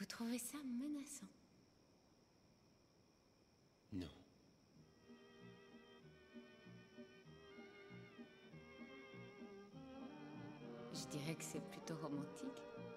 trouvez ça menaçant? Non. Je dirais que c'est plutôt romantique.